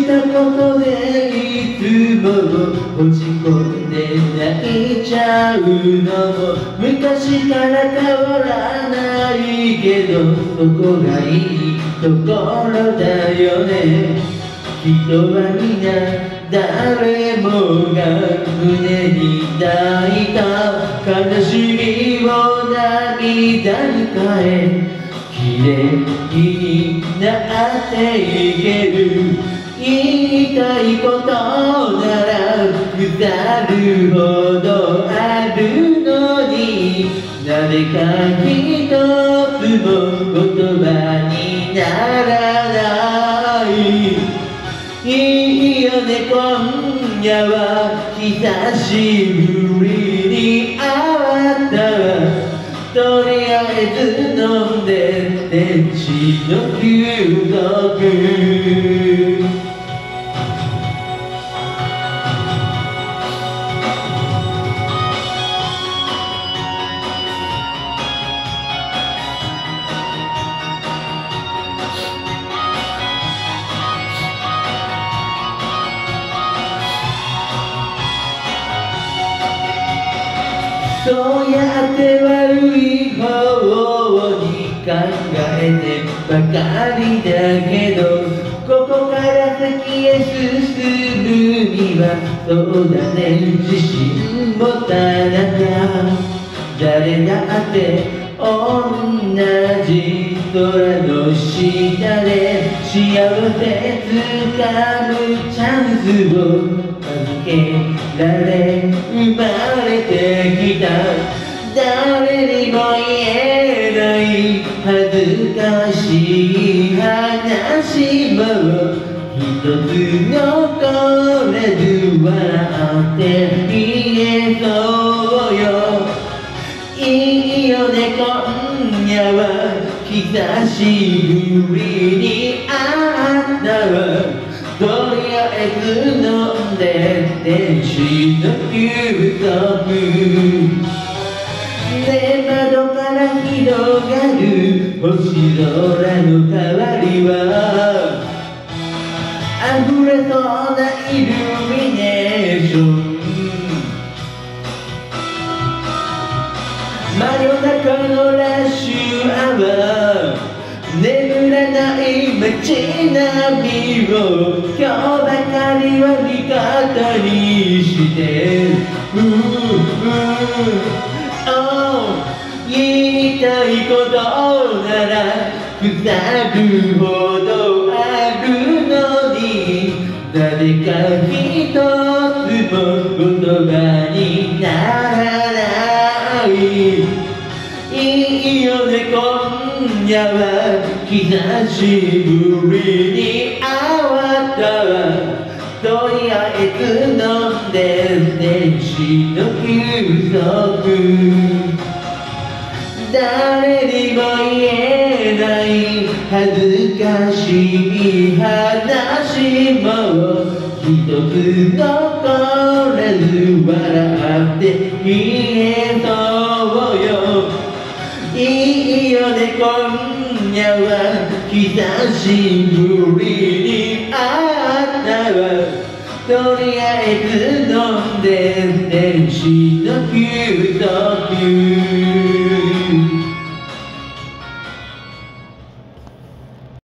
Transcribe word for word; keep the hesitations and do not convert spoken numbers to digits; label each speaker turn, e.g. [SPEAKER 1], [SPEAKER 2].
[SPEAKER 1] したことでいつも落ち込んで泣いちゃうのも昔から変わらないけどそこがいいところだよね。人は皆誰もが胸に抱いた悲しみを涙に変え綺麗になっていける。言いたいことなら腐るほどあるのになぜか一つも言葉にならない。いいよね今夜は久しぶりに会ったわ。とりあえず飲んで天使の休息。そうやって悪い方に考えてばかりだけどここから先へ進むにはそうだね自信持たなきゃ。誰だって同じ空の下で幸せつかむチャンスを預けられ生まれてきた。誰にも言えない恥ずかしい話も一つ残らず笑って言えそうよ。いいよね今夜は久しぶりに会ったわ。とりあえず飲んで天使の休息。ね、窓から広がる星空の代わりは溢れそうなイルミネーション。真夜中のラッシュアワー眠らない街並みを今日ばかりは味方にしてううお言いたいことなら腐るほどあるのになぜか一つも言葉にならない。いいよね今夜は久しぶりに会ったわ。とりあえず飲んで天使の休息。誰にも言えない恥ずかしい話も一つ残らず笑って言えそうよ。いいよね今夜は久しぶりに会ったわ。とりあえず飲んで天使の休息。